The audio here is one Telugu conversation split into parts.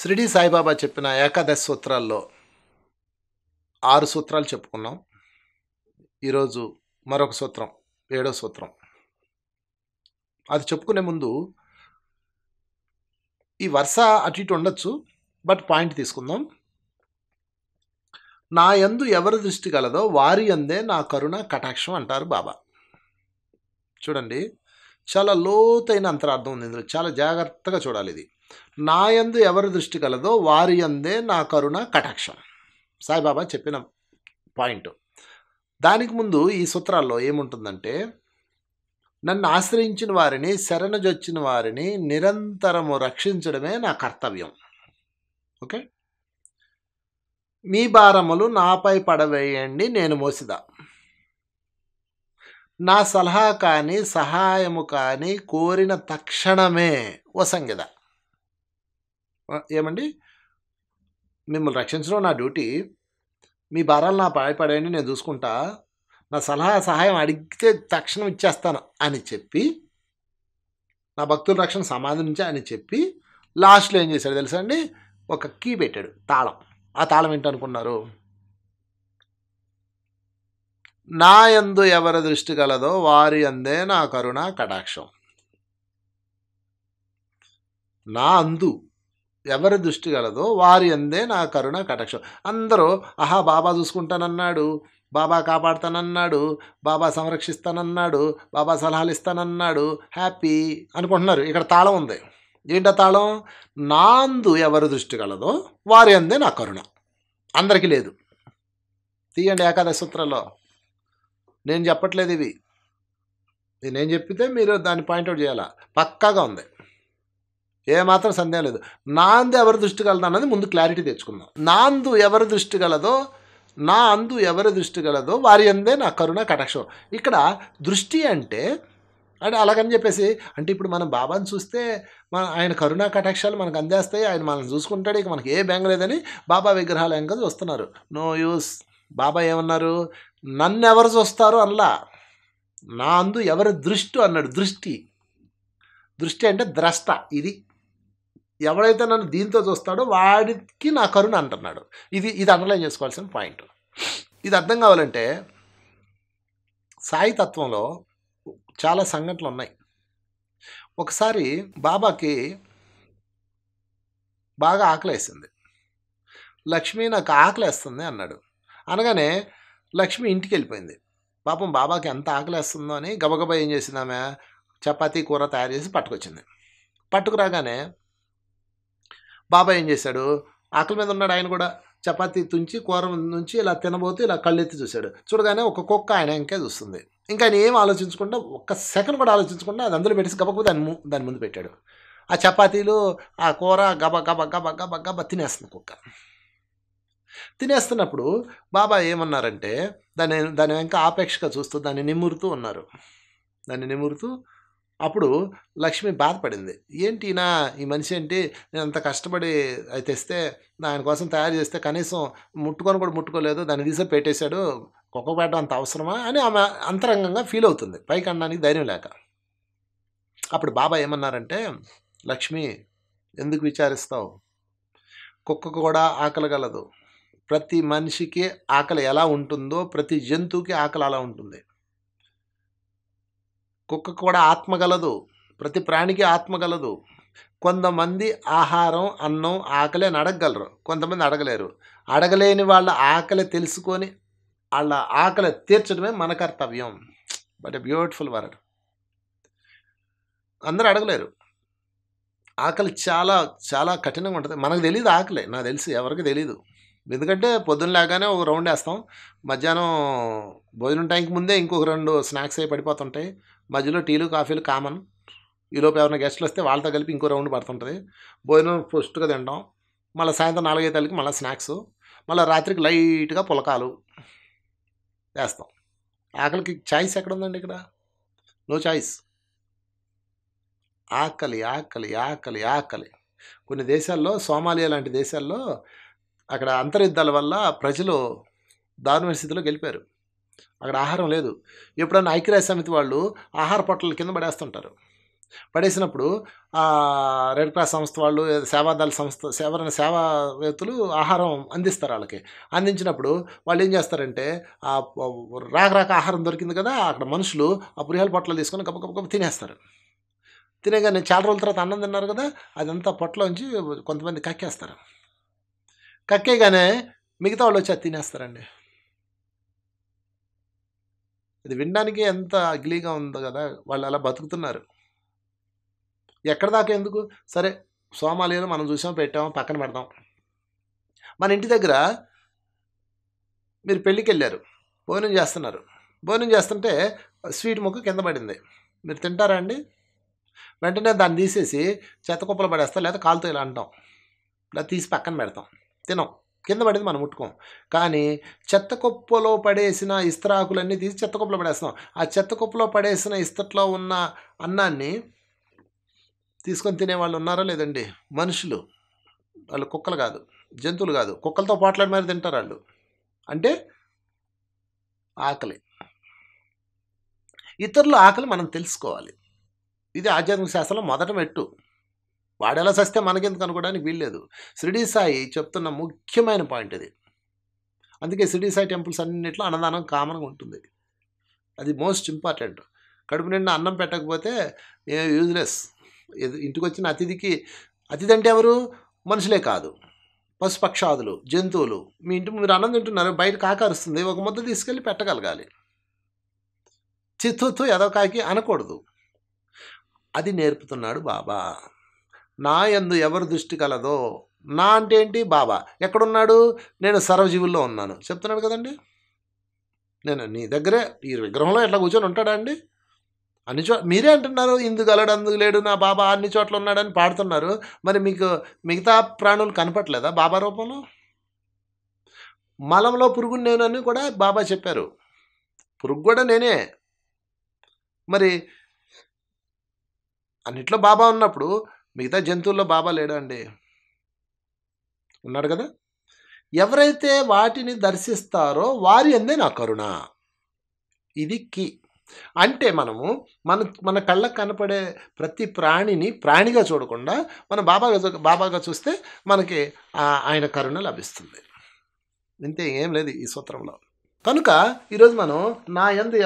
షిరిడి సాయిబాబా చెప్పిన ఏకాదశి సూత్రాల్లో 6 సూత్రాలు చెప్పుకున్నాం. ఈరోజు మరొక సూత్రం, 7వ సూత్రం. అది చెప్పుకునే ముందు ఈ వరుస అటు ఇటు ఉండొచ్చు, బట్ పాయింట్ తీసుకుందాం. నా యందు ఎవరి దృష్టి కలదో వారి యందే నా కరుణ కటాక్షం అంటారు బాబా. చూడండి, చాలా లోతైన అంతరార్థం ఉంది ఇందులో, చాలా జాగ్రత్తగా చూడాలి. ఇది నా యందు ఎవరి దృష్టి కలదో వారి యందే నా కరుణ కటాక్షం, సాయిబాబా చెప్పిన పాయింట్. దానికి ముందు ఈ సూత్రాల్లో ఏముంటుందంటే, నన్ను ఆశ్రయించిన వారిని, శరణజొచ్చిన వారిని నిరంతరము రక్షించడమే నా కర్తవ్యం. ఓకే, మీ భారములు నాపై పడవేయండి, నేను మోసిదా. నా సలహా కానీ సహాయము కానీ కోరిన తక్షణమే వసంగిద. ఏమండి, మిమ్మల్ని రక్షించడం నా డ్యూటీ, మీ భారాలు నా పడేయండి, నేను చూసుకుంటా, నా సలహా సహాయం అడిగితే తక్షణం ఇచ్చేస్తాను అని చెప్పి, నా భక్తుల రక్షణ సమాధానించా అని చెప్పి, లాస్ట్లో ఏం చేశాడు తెలుసా అండి? ఒక కీ పెట్టాడు, తాళం. ఆ తాళం ఏంటనుకున్నారు? నా యందు ఎవరి దృష్టి కలదో వారి అందే నా కరుణ కటాక్షం. నా అందు ఎవరి దృష్టి కలదో వారి అందే నా కరుణ కటాక్షం. అందరూ ఆహా బాబా చూసుకుంటానన్నాడు, బాబా కాపాడుతానన్నాడు, బాబా సంరక్షిస్తానన్నాడు, బాబా సలహాలు ఇస్తానన్నాడు, హ్యాపీ అనుకుంటున్నారు. ఇక్కడ తాళం ఉంది. ఏంటా తాళం? నా అందు ఎవరి దృష్టి కలదో వారి అందే నా కరుణ. అందరికీ లేదు. తీయండి ఏకాదశి సూత్రాల్లో. నేను చెప్పట్లేదు ఇవి, నేను చెప్పితే మీరు దాన్ని పాయింట్అవుట్ చేయాలా. పక్కాగా ఉంది, ఏమాత్రం సందేహం లేదు. నా అందు ఎవరి దృష్టి కలదో అన్నది ముందు క్లారిటీ తెచ్చుకుందాం. నా అందు ఎవరి దృష్టి కలదో, నా అందు ఎవరి దృష్టి కలదో వారి అందే నా కరుణ కటాక్షం. ఇక్కడ దృష్టి అంటే అలాగని చెప్పేసి, అంటే ఇప్పుడు మనం బాబాని చూస్తే ఆయన కరుణా కటాక్షాలు మనకు అందేస్తాయి, ఆయన మనం చూసుకుంటాడు, ఇక మనకి ఏ బెంగ లేదని బాబా విగ్రహాలు ఇంకా చూస్తున్నారు. No use. బాబా ఏమన్నారు? నన్ను ఎవరు చూస్తారు అనలా, నా అందు ఎవరి దృష్టి అన్నాడు. దృష్టి, దృష్టి అంటే ద్రష్ట. ఇది ఎవడైతే నన్ను దీంతో చూస్తాడో వాడికి నా కరుణ అంటున్నాడు. ఇది అండర్లైన్ చేసుకోవాల్సిన పాయింట్. ఇది అర్థం కావాలంటే సాయి తత్వంలో చాలా సంఘటనలు ఉన్నాయి. ఒకసారి బాబాకి బాగా ఆకలేసింది. లక్ష్మి నాకు ఆకలేస్తుంది అన్నాడు. అనగానే లక్ష్మి ఇంటికి వెళ్ళిపోయింది. పాపం బాబాకి ఎంత ఆకలేస్తుందో అని గబగబా ఏం చేసింది, ఆమె చపాతీ కూర తయారు చేసి పట్టుకొచ్చింది. పట్టుకురాగానే బాబా ఏం చేశాడు? ఆకలి మీద ఉన్నాడు ఆయన కూడా. చపాతీ తుంచి కూర నుంచి ఇలా తినబోతూ ఇలా కళ్ళెత్తి చూశాడు. చూడగానే ఒక కుక్క ఆయన ఇంకే చూస్తుంది. ఇంకా ఆయన ఏం ఆలోచించకుండా, ఒక్క సెకండ్ కూడా ఆలోచించకుండా అది అందులో పెట్టేసి గబగబా దాని ముందు పెట్టాడు. ఆ చపాతీలు ఆ కూర గబ గబ గబ గబ గబ తినేస్తుంది కుక్క. తినేస్తున్నప్పుడు బాబా ఏమన్నారంటే, దాని వెంక ఆపేక్షగా చూస్తూ దాన్ని నిమురుతూ ఉన్నారు. దాన్ని నిమురుతూ అప్పుడు లక్ష్మి బాధపడింది. ఏంటి ఈ మనిషి ఏంటి, నేను అంత కష్టపడి అది తెస్తే, ఆయన కోసం తయారు చేస్తే కనీసం ముట్టుకొని కూడా ముట్టుకోలేదు, దాన్ని తీసే పెట్టేశాడు, కుక్క పెట్టడం అంత అవసరమా అని ఆమె అంతరంగంగా ఫీల్ అవుతుంది, పైకి అనడానికి ధైర్యం లేక. అప్పుడు బాబా ఏమన్నారంటే, లక్ష్మి ఎందుకు విచారిస్తావు? కుక్కకు కూడా ఆకలి కలదు. ప్రతి మనిషికి ఆకలి ఎలా ఉంటుందో ప్రతి జంతువుకి ఆకలి అలా ఉంటుంది. కుక్కకు కూడా ఆత్మ గలదు, ప్రతి ప్రాణికి ఆత్మ గలదు. కొంతమంది ఆహారం, అన్నం, ఆకలి అని అడగగలరు, కొంతమంది అడగలేరు. అడగలేని వాళ్ళ ఆకలి తెలుసుకొని వాళ్ళ ఆకలి తీర్చడమే మన కర్తవ్యం. But a beautiful word. అందరూ అడగలేరు. ఆకలి చాలా చాలా కఠినంగా ఉంటుంది. మనకు తెలియదు ఆకలి, నాకు తెలిసి ఎవరికి తెలీదు. ఎందుకంటే పొద్దున్న లేగానే ఒక రౌండ్ వేస్తాం, మధ్యాహ్నం భోజనం టైంకి ముందే ఇంకొక 2 స్నాక్స్ అవి పడిపోతుంటాయి, మధ్యలో టీలు కాఫీలు కామన్. ఈలోపు ఎవరైనా గెస్టులు వస్తే వాళ్ళతో కలిపి ఇంకో రౌండ్ పడుతుంటుంది. భోజనం ఫస్ట్గా తింటాం, మళ్ళీ సాయంత్రం 4-5 మళ్ళీ స్నాక్స్, మళ్ళీ రాత్రికి లైట్గా పులకాలు వేస్తాం. ఆకలికి చాయిస్ ఎక్కడ ఉందండి? ఇక్కడ నో చాయిస్. ఆకలి ఆకలి ఆకలి ఆకలి. కొన్ని దేశాల్లో, సోమాలియా లాంటి దేశాల్లో, అక్కడ అంతర్యుద్ధాల వల్ల ప్రజలు దారుణ స్థితిలోకి వెళ్ళిపోయారు. అక్కడ ఆహారం లేదు. ఎప్పుడన్నా ఐక్యరాజ్య సమితి వాళ్ళు ఆహార పొట్టల కింద పడేస్తుంటారు. పడేసినప్పుడు రెడ్ క్రాస్ సంస్థ వాళ్ళు, సేవాదళ సంస్థ ఎవరైనా సేవావేత్తలు ఆహారం అందిస్తారు వాళ్ళకి. అందించినప్పుడు వాళ్ళు ఏం చేస్తారంటే, రాక ఆహారం దొరికింది కదా, అక్కడ మనుషులు ఆ పులిహాల పొట్లాలు తీసుకొని గబ గబ గబ తినేస్తారు. తినేగానే చాలా రోజుల తర్వాత అన్నం తిన్నారు కదా, అదంతా పొట్టలోంచి కొంతమంది కక్కేస్తారు. కక్కేగానే మిగతా వాళ్ళు వచ్చి అది తినేస్తారండి. ఇది వినడానికి ఎంత అగ్లీగా ఉందో కదా, వాళ్ళు అలా బతుకుతున్నారు. ఎక్కడ దాకా ఎందుకు? సరే, సోమాలియను మనం చూసాం, పెట్టాము, పక్కన పెడదాం. మన ఇంటి దగ్గర మీరు పెళ్ళికెళ్ళారు, భోజనం చేస్తున్నారు. భోజనం చేస్తుంటే స్వీట్ ముక్క కింద పడింది. మీరు తింటారా అండి? వెంటనే దాన్ని తీసేసి చెత్త కుప్పలో పడేస్తాం, లేదా కాలుతో ఇలా అంటాం, ఇలా తీసి పక్కన పెడతాం, తినం. కింద పడింది మనం ముట్టుకోం. కానీ చెత్త కుప్పలో పడేసిన ఇస్తరాకులన్నీ తీసి చెత్త కుప్పలో పడేస్తాం. ఆ చెత్త కుప్పలో పడేసిన ఇస్తట్లో ఉన్న అన్నాన్ని తీసుకొని తినేవాళ్ళు ఉన్నారా లేదండి? మనుషులు. వాళ్ళు కుక్కలు కాదు, జంతువులు కాదు. కుక్కలతో పోట్లాడి మరి తింటారు వాళ్ళు. అంటే ఆకలి. ఇతరుల ఆకలి మనం తెలుసుకోవాలి. ఇది ఆధ్యాత్మిక శాస్త్రంలో మొదట మెట్టు. వాడెలా సస్తే మనకెందుకు అనుకోవడానికి వీల్లేదు. షిరిడి సాయి చెప్తున్న ముఖ్యమైన పాయింట్ ఇది. అందుకే షిరిడి సాయి టెంపుల్స్ అన్నింటిలో అన్నదానం కామన్గా ఉంటుంది. అది మోస్ట్ ఇంపార్టెంట్. కడుపు నిండా అన్నం పెట్టకపోతే యూజ్లెస్. ఇంటికి వచ్చిన అతిథికి, అతిథి అంటే ఎవరు? మనుషులే కాదు, పశుపక్షాదులు, జంతువులు. మీ ఇంటి మీరు అన్నం తింటున్నారు, బయట కాకరుస్తుంది, ఒక ముద్ద తీసుకెళ్ళి పెట్టగలగాలి. చిత్తుతో ఎదవకాకి అనకూడదు. అది నేర్పుతున్నాడు బాబా. నా యందు ఎవరు దృష్టి కలదో, నా అంటే ఏంటి? బాబా. ఎక్కడున్నాడు? నేను సర్వజీవుల్లో ఉన్నాను చెప్తున్నాడు కదండి. నేను నీ దగ్గరే ఈ విగ్రహంలో ఎట్లా కూర్చొని ఉంటాడా అండి? అన్ని మీరే అంటున్నారు, ఇందుకు గలడు అందుకు లేడు, నా బాబా అన్ని చోట్ల ఉన్నాడని పాడుతున్నారు. మరి మీకు మిగతా ప్రాణులు కనపట్లేదా బాబా రూపంలో? మలంలో పురుగు నేనని కూడా బాబా చెప్పారు. పురుగు కూడా నేనే. మరి అన్నిట్లో బాబా ఉన్నప్పుడు మిగతా జంతువుల్లో బాబా లేడా అండి? ఉన్నాడు కదా. ఎవరైతే వాటిని దర్శిస్తారో వారి అందే నా కరుణ. ఇది కీ. అంటే మనము మన కళ్ళకు కనపడే ప్రతి ప్రాణిని ప్రాణిగా చూడకుండా మనం బాబాగా చూస్తే మనకి ఆయన కరుణ లభిస్తుంది. ఇంతే, ఏం లేదు ఈ సూత్రంలో. కనుక ఈరోజు మనం నా యందు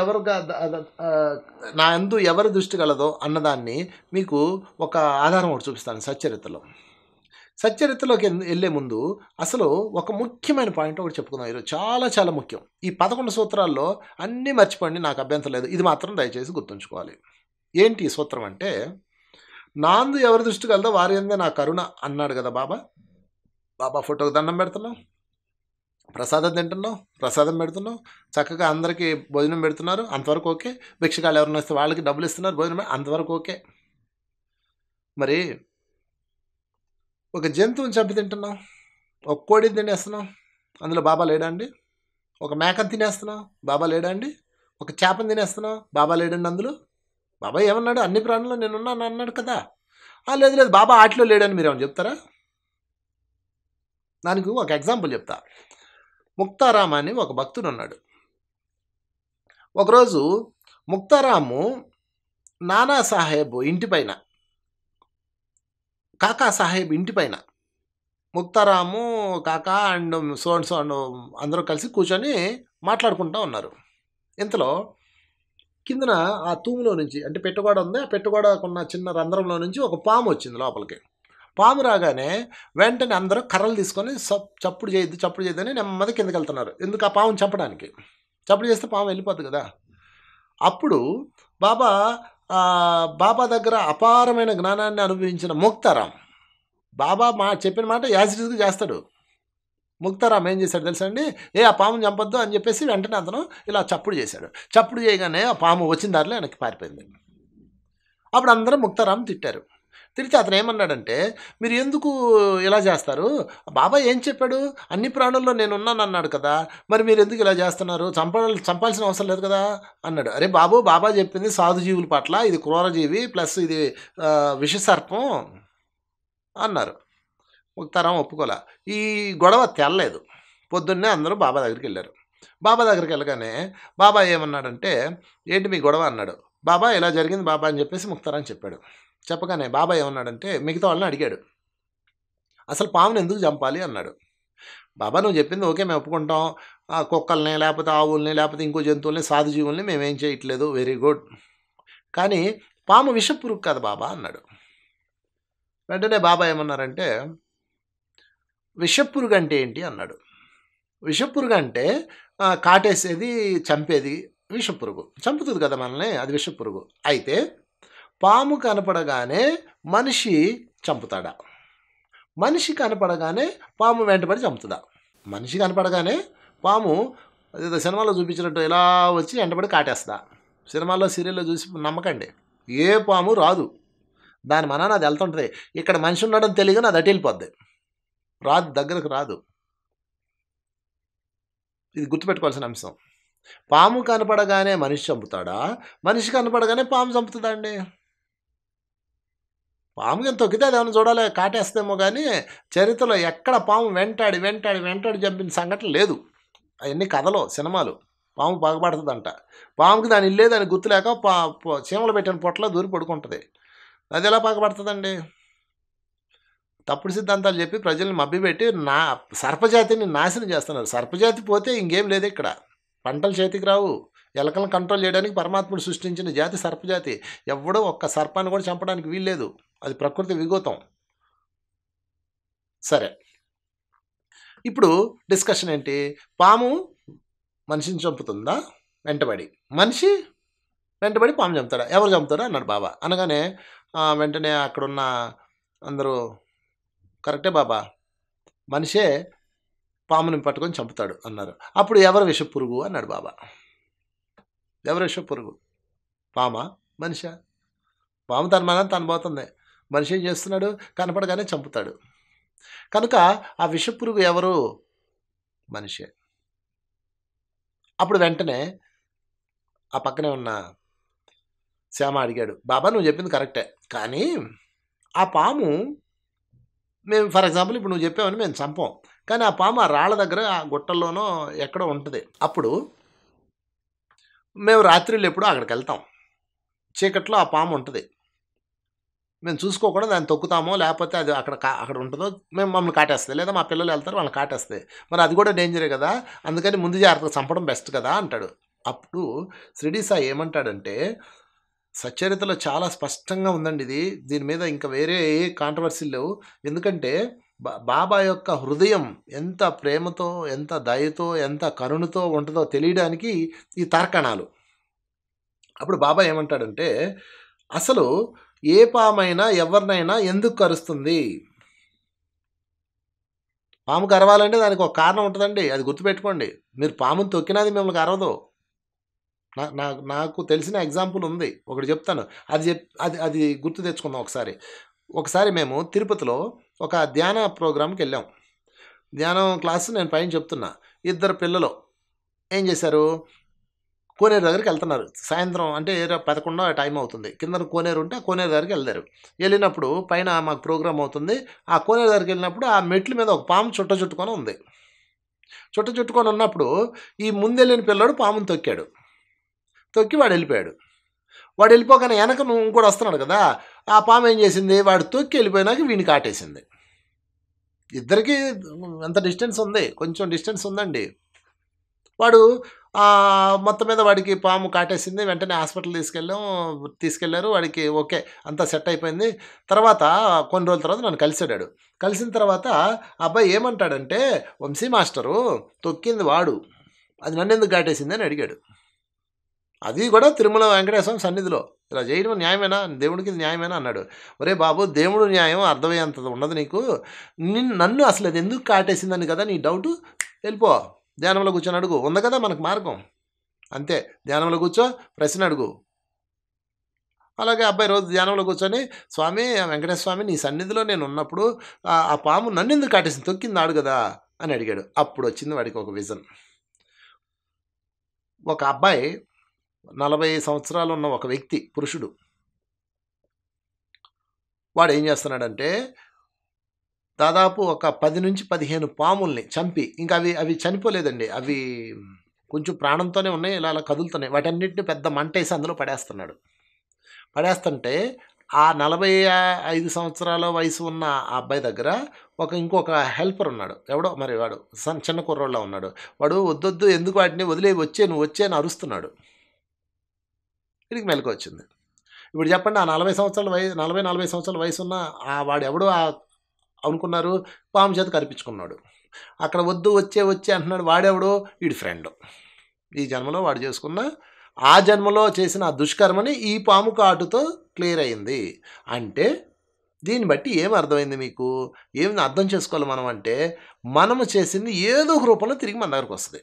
ఎవరి దృష్టి కలదో అన్నదాన్ని మీకు ఒక ఆధారం ఒకటి చూపిస్తాను. సచ్చరిత్రలోకి వెళ్ళే ముందు అసలు ఒక ముఖ్యమైన పాయింట్ ఒకటి చెప్పుకుందాం ఈరోజు. చాలా చాలా ముఖ్యం. ఈ 11 సూత్రాల్లో అన్నీ మర్చిపోండి, నాకు అభ్యంతరం లేదు. ఇది మాత్రం దయచేసి గుర్తుంచుకోవాలి. ఏంటి ఈ సూత్రం అంటే, నాందు ఎవరి దృష్టి కలదో వారి అందే నా కరుణ అన్నాడు కదా బాబా. బాబా ఫోటోకి దండం పెడుతున్నాం, ప్రసాదం తింటున్నాం, ప్రసాదం పెడుతున్నాం, చక్కగా అందరికీ భోజనం పెడుతున్నారు, అంతవరకు ఓకే. భిక్షగాళ్ళు ఎవరైనా వస్తే వాళ్ళకి డబ్బులు ఇస్తున్నారు, భోజనం, అంతవరకు ఓకే. మరి ఒక జంతువుని చంపి తింటున్నాం, ఒక కోడిని తినేస్తున్నాం, అందులో బాబా లేడా అండి? ఒక మేకను తినేస్తున్నాం, బాబా లేడా అండి? ఒక చేపను తినేస్తున్నాం, బాబా లేడండి అందులో? బాబా ఏమన్నాడు? అన్ని ప్రాణుల్లో నేనున్నాను అన్నాడు కదా. లేదు బాబా ఆటలో లేడని మీరు ఏమని చెప్తారా? దానికి ఒక ఎగ్జాంపుల్ చెప్తా. ముక్తారాం అని ఒక భక్తుడు ఉన్నాడు. ఒకరోజు ముక్తారాము నానా సాహెబ్ ఇంటిపైన, కాకా సాహెబ్ ఇంటిపైన ముక్తారాము, కాకా అండ్ సో అండ్ అందరూ కలిసి కూర్చొని మాట్లాడుకుంటూ ఉన్నారు. ఇంతలో కిందన ఆ తూములో నుంచి, అంటే పెట్టుగోడ ఉంది, ఆ పెట్టుగోడకున్న చిన్న రంధ్రంలో నుంచి ఒక పాము వచ్చింది లోపలికి. పాము రాగానే వెంటనే అందరూ కర్రలు తీసుకొని చప్పుడు చేయొద్దని నెమ్మది కిందకి వెళ్తున్నారు. ఎందుకు? ఆ పాముని చంపడానికి. చప్పుడు చేస్తే పాము వెళ్ళిపోద్ది కదా. అప్పుడు బాబా దగ్గర అపారమైన జ్ఞానాన్ని అనుభవించిన ముక్తారాం, బాబా చెప్పిన మాట యాజిటీస్గా చేస్తాడు. ముక్తారాం ఏం చేశాడు తెలుసా అండి? ఆ పాముని చంపొద్దు అని చెప్పేసి వెంటనే అతను ఇలా చప్పుడు చేశాడు. చప్పుడు చేయగానే ఆ పాము వచ్చిన దారిలో వెనక్కి పారిపోయింది. అప్పుడు అందరూ ముక్తారాం తిట్టారు. తిరిగి అతను ఏమన్నాడంటే, మీరు ఎందుకు ఇలా చేస్తారు? బాబా ఏం చెప్పాడు? అన్ని ప్రాణుల్లో నేనున్నాను అన్నాడు కదా, మరి మీరు ఎందుకు ఇలా చేస్తున్నారు? చంపాల్సిన అవసరం లేదు కదా అన్నాడు. అరే బాబు, బాబా చెప్పింది సాధుజీవుల పట్ల, ఇది క్రూరజీవి ప్లస్ ఇది విషసర్పం అన్నారు. ముక్తారాం ఒప్పుకోలే. ఈ గొడవ తెల్లలేదు. పొద్దున్నే అందరూ బాబా దగ్గరికి వెళ్ళారు. బాబా దగ్గరికి వెళ్ళగానే బాబా ఏమన్నాడంటే, ఏంటి మీ గొడవ అన్నాడు. బాబా ఇలా జరిగింది బాబా అని చెప్పేసి ముక్తారాన్ని చెప్పాడు. చెప్పగానే బాబా ఏమన్నాడంటే మిగతా వాళ్ళని అడిగాడు, అసలు పాముని ఎందుకు చంపాలి అన్నాడు. బాబా నువ్వు చెప్పింది ఓకే, మేము ఒప్పుకుంటాం. కుక్కల్ని లేకపోతే ఆవుల్ని లేకపోతే ఇంకో జంతువుల్ని సాధు జీవుల్ని మేమేం చేయట్లేదు, వెరీ గుడ్. కానీ పాము విషపురుగు కదా బాబా అన్నాడు. వెంటనే బాబా ఏమన్నారంటే విషపురుగు అంటే ఏంటి అన్నాడు. విషపురుగు అంటే కాటేసేది, చంపేది విషపురుగు. చంపుతుంది కదా మనల్ని, అది విషపురుగు. అయితే పాము కనపడగానే మనిషి చంపుతాడా? మనిషి కనపడగానే పాము వెంటబడి చంపుతుందా? మనిషి కనపడగానే పాము ఏదో సినిమాలో చూపించినట్టు ఇలా వచ్చి వెంటబడి కాటేస్తా. సినిమాల్లో సీరియల్లో చూసి నమ్మకండి, ఏ పాము రాదు. దాని మనాన అది వెళ్తుంటుంది. ఇక్కడ మనిషి ఉండడం తెలియగానే అది అటు వెళ్ళిపోద్ది, రాదు, దగ్గరకు రాదు. ఇది గుర్తుపెట్టుకోవాల్సిన అంశం. పాము కనపడగానే మనిషి చంపుతాడా? మనిషి కనపడగానే పాము చంపుతుందా అండి? పాము ఎంత తొక్కితే అది ఏమైనా చూడాలి, కాటేస్తేమో కానీ చరిత్రలో ఎక్కడ పాము వెంటాడి వెంటాడి వెంటాడి చంపిన సంఘటన లేదు. అవన్నీ కథలో, సినిమాలు. పాము పగబడుతుందంట. పాముకి దాని ఇల్లే దానికి గుర్తులేక చీమలు పెట్టిన పొట్టలో దూరి పడుకుంటుంది. అది ఎలా పగబడుతుందండి? తప్పుడు సిద్ధాంతాలు చెప్పి ప్రజల్ని మభ్యపెట్టి సర్పజాతిని నాశనం చేస్తున్నారు. సర్పజాతి పోతే ఇంకేం లేదు ఇక్కడ. పంటలు చేతికి రావు. ఎలకలను కంట్రోల్ చేయడానికి పరమాత్ముడు సృష్టించిన జాతి సర్పజాతి. ఎవడో ఒక్క సర్పాన్ని కూడా చంపడానికి వీల్లేదు. అది ప్రకృతి విఘోతం. సరే, ఇప్పుడు డిస్కషన్ ఏంటి? పాము మనిషిని చంపుతుందా వెంటబడి? మనిషి వెంటబడి పాము చంపుతాడా? ఎవరు చంపుతారా అన్నాడు బాబా. అనగానే వెంటనే అక్కడున్న అందరూ కరెక్టే బాబా, మనిషే పాముని పట్టుకొని చంపుతాడు అన్నారు. అప్పుడు ఎవరు విషపురుగు అన్నాడు బాబా. ఎవరు విషపురుగు? పామా మనిషా? పాము తన మనం తను పోతుంది, మనిషి ఏం చేస్తున్నాడు? కనపడగానే చంపుతాడు. కనుక ఆ విషపురుగు ఎవరు? మనిషే. అప్పుడు వెంటనే ఆ పక్కనే ఉన్న శ్యామ అడిగాడు, బాబా నువ్వు చెప్పింది కరెక్టే, కానీ ఆ పాము మేము ఫర్ ఎగ్జాంపుల్ ఇప్పుడు నువ్వు చెప్పావని మేము చంపాం, కానీ ఆ పాము ఆ రాళ్ళ దగ్గర ఆ గుట్టల్లోనో ఎక్కడో ఉంటుంది. అప్పుడు మేము రాత్రిళ్ళు ఎప్పుడో అక్కడికి వెళ్తాం. చీకట్లో ఆ పాము ఉంటుంది. మేము చూసుకోకుండా దాన్ని తొక్కుతామో లేకపోతే అది అక్కడ ఉంటుందో మమ్మల్ని కాటేస్తుంది, లేదా మా పిల్లలు వెళ్తారు వాళ్ళని కాటేస్తాయి. మరి అది కూడా డేంజరే కదా, అందుకని ముందు జాగ్రత్తగా చంపడం బెస్ట్ కదా అంటాడు. అప్పుడు షిరిడి సాయి ఏమంటాడంటే సచ్చరితలో చాలా స్పష్టంగా ఉందండి ఇది. దీని మీద ఇంకా వేరే ఏ కాంట్రవర్సీలు లేవు. ఎందుకంటే బాబా యొక్క హృదయం ఎంత ప్రేమతో, ఎంత దయతో, ఎంత కరుణతో ఉంటుందో తెలియడానికి ఈ తార్కాణాలు. అప్పుడు బాబా ఏమంటాడంటే అసలు ఏ పామైనా ఎవరినైనా ఎందుకు కరుస్తుంది? పాము కరవాలంటే దానికి ఒక కారణం ఉంటుందండి, అది గుర్తుపెట్టుకోండి. మీరు పాముని తొక్కినది మిమ్మల్ని కరవదు. నాకు తెలిసిన ఎగ్జాంపుల్ ఉంది, ఒకటి చెప్తాను. అది గుర్తు తెచ్చుకుందాం ఒకసారి. ఒకసారి మేము తిరుపతిలో ఒక ధ్యాన ప్రోగ్రాంకి వెళ్ళాం. ధ్యానం క్లాసు నేను పైన చెప్తున్నా. ఇద్దరు పిల్లలు ఏం చేశారు, కోనేరు దగ్గరికి వెళ్తున్నారు. సాయంత్రం అంటే 11 టైం అవుతుంది. కింద కోనేరు ఉంటే ఆ కోనేరు దగ్గరికి వెళ్తారు. వెళ్ళినప్పుడు పైన మాకు ప్రోగ్రామ్ అవుతుంది. ఆ కోనేరు దగ్గరికి వెళ్ళినప్పుడు ఆ మెట్ల మీద ఒక పాము చుట్టుకొని ఉంది. చుట్టుకొని ఉన్నప్పుడు ఈ ముందెళ్ళిన పిల్లడు పాముని తొక్కి వాడు వెళ్ళిపోయాడు. వాడు వెళ్ళిపోగానే వెనక నువ్వు కూడా వస్తున్నాడు కదా, ఆ పాము ఏం చేసింది, వాడు తొక్కి వెళ్ళిపోయినాక వీడిని కాటేసింది. ఇద్దరికి ఎంత డిస్టెన్స్ ఉంది, కొంచెం డిస్టెన్స్ ఉందండి. వాడు మొత్తం మీద వాడికి పాము కాటేసింది. వెంటనే హాస్పిటల్ తీసుకెళ్ళారు. వాడికి ఓకే, అంతా సెట్ అయిపోయింది. తర్వాత కొన్ని రోజుల తర్వాత నన్ను కలిసాడు. కలిసిన తర్వాత అబ్బాయి ఏమంటాడంటే, వంశీ మాస్టరు తొక్కింది వాడు, అది నన్ను ఎందుకు కాటేసింది అని అడిగాడు. అది కూడా తిరుమల వెంకటేశ్వర సన్నిధిలో. ఇలా చేయడం న్యాయమేనా, దేవుడికి న్యాయమేనా అన్నాడు. ఒరే బాబు, దేవుడు న్యాయం అర్థమయ్యేంత ఉండదు నీకు. నన్ను అసలు అది ఎందుకు కాటేసిందని కదా నీ డౌటు, వెళ్ళిపో ధ్యానంలో కూర్చొని అడుగు, ఉంది కదా మనకు మార్గం. అంతే, ధ్యానంలో కూర్చో, ప్రశ్న అడుగు. అలాగే అబ్బాయి రోజు ధ్యానంలో కూర్చొని, స్వామి వెంకటేశ్వర స్వామి నీ సన్నిధిలో నేను ఉన్నప్పుడు ఆ పాము నన్ను ఎందుకు కాటేసింది, తొక్కింది ఆడు కదా అని అడిగాడు. అప్పుడు వచ్చింది వాడికి ఒక విజన్. ఒక అబ్బాయి 40 సంవత్సరాలు ఉన్న ఒక వ్యక్తి, పురుషుడు, వాడు ఏం చేస్తున్నాడంటే దాదాపు ఒక 10 నుంచి 15 పాముల్ని చంపి, ఇంకా అవి చనిపోలేదండి, అవి కొంచెం ప్రాణంతోనే ఉన్నాయి, ఇలా కదులుతున్నాయి, వాటన్నిటిని పెద్ద మంటేసి అందులో పడేస్తున్నాడు. పడేస్తుంటే ఆ 45 సంవత్సరాల వయసు ఉన్న ఆ అబ్బాయి దగ్గర ఇంకొక హెల్పర్ ఉన్నాడు. ఎవడో మరి వాడు చిన్న కుర్రోడిలా ఉన్నాడు. వాడు "వద్దొద్దు ఎందుకు వాటిని వదిలేయి, నువ్వు వచ్చే" అని అరుస్తున్నాడు. వీడికి మెలకువొచ్చింది. ఇప్పుడు చెప్పండి, ఆ 40, 40 సంవత్సరాల వయసున్న వాడెవడో అనుకున్నారు, పాము చేత కరిపించుకున్నాడు. అక్కడ వద్దు వచ్చే అంటున్నాడు. వాడెవడో వీడి ఫ్రెండు. ఈ జన్మలో వాడు చేసుకున్న ఆ జన్మలో చేసిన ఆ దుష్కర్మని ఈ పాము కాటుతో క్లియర్ అయింది. అంటే దీన్ని బట్టి ఏం అర్థమైంది మీకు? ఏం అర్థం చేసుకోవాలి మనం అంటే, మనము చేసింది ఏదో ఒక రూపంలో తిరిగి మన దగ్గరకు వస్తుంది.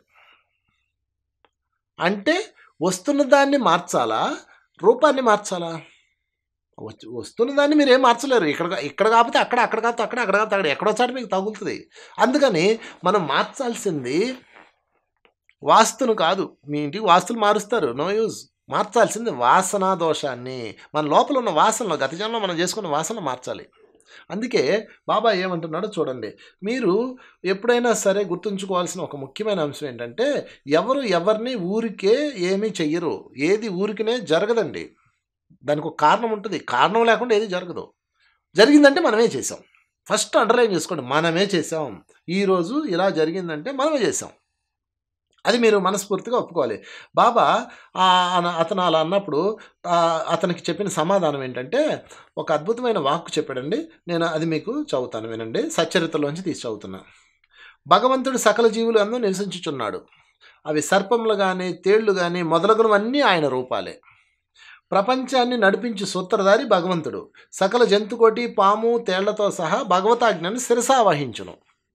అంటే వస్తున్న దాన్ని మార్చాలా, రూపాన్ని మార్చాలా? వస్తున్న దాన్ని మీరేం మార్చలేరు. ఇక్కడ కాకపోతే అక్కడ, అక్కడ కాకపోతే అక్కడ, అక్కడ కాకపోతే అక్కడ, ఎక్కడో చోట మీకు తగులుతుంది. అందుకని మనం మార్చాల్సింది వాస్తును కాదు. మీ ఇంటికి వాస్తులు మారుస్తారు, నో యూజ్. మార్చాల్సింది వాసనా దోషాన్ని, మన లోపల ఉన్న వాసనలో, గత జన్మలో మనం చేసుకున్న వాసన మార్చాలి. అందుకే బాబా ఏమంటున్నాడో చూడండి. మీరు ఎప్పుడైనా సరే గుర్తుంచుకోవాల్సిన ఒక ముఖ్యమైన అంశం ఏంటంటే, ఎవరిని ఊరికే ఏమీ చెయ్యరు. ఏది ఊరికనే జరగదండి. దానికి ఒక కారణం ఉంటుంది. కారణం లేకుండా ఏది జరగదు. జరిగిందంటే మనమే చేసాం. ఫస్ట్ అండర్లైన్ చేసుకోండి, మనమే చేసాం. ఈరోజు ఇలా జరిగిందంటే మనమే చేసాం. అది మీరు మనస్ఫూర్తిగా ఒప్పుకోవాలి. బాబా అతను అలా అన్నప్పుడు అతనికి చెప్పిన సమాధానం ఏంటంటే, ఒక అద్భుతమైన వాక్కు చెప్పాడండి. నేను అది మీకు చదువుతాను, వినండి. సచ్చరిత్రలోంచి తీసి చదువుతున్నా. భగవంతుడు సకల జీవులు అందు నివసించుచున్నాడు. అవి సర్పములు కానీ, తేళ్లు కానీ మొదలగునవన్నీ ఆయన రూపాలే. ప్రపంచాన్ని నడిపించు సూత్రధారి భగవంతుడు. సకల జంతుకోటి, పాము, తేళ్లతో సహా భగవతాజ్ఞను శిరసా వహించును.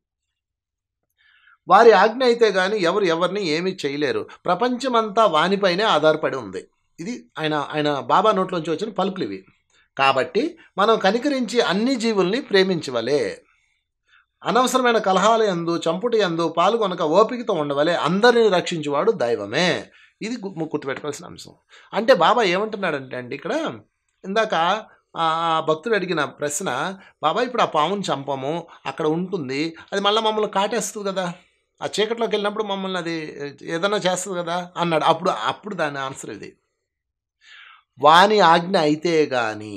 వారి ఆజ్ఞ అయితే కానీ ఎవరిని ఏమీ చేయలేరు. ప్రపంచమంతా వానిపైనే ఆధారపడి ఉంది. ఇది ఆయన బాబా నోట్లోంచి వచ్చిన పలుకులు ఇవి. కాబట్టి మనం కనికరించి అన్ని జీవుల్ని ప్రేమించవలే. అనవసరమైన కలహాల యందు, చంపుటి యందు పాల్గొనక ఓపికతో ఉండవలే. అందరిని రక్షించువాడు దైవమే. ఇది గుర్తుపెట్టుకోవాల్సిన అంశం. అంటే బాబా ఏమంటున్నాడంటే అండి, ఇక్కడ ఇందాక ఆ భక్తుడు అడిగిన ప్రశ్న, బాబా ఇప్పుడు ఆ పాముని చంపము, అక్కడ ఉంటుంది, అది మళ్ళీ మమ్మల్ని కాటేస్తుంది కదా, ఆ చీకట్లోకి వెళ్ళినప్పుడు మమ్మల్ని అది ఏదైనా చేస్తుంది కదా అన్నాడు. అప్పుడు దాని ఆన్సర్ ఇది. వాని ఆజ్ఞ అయితే కానీ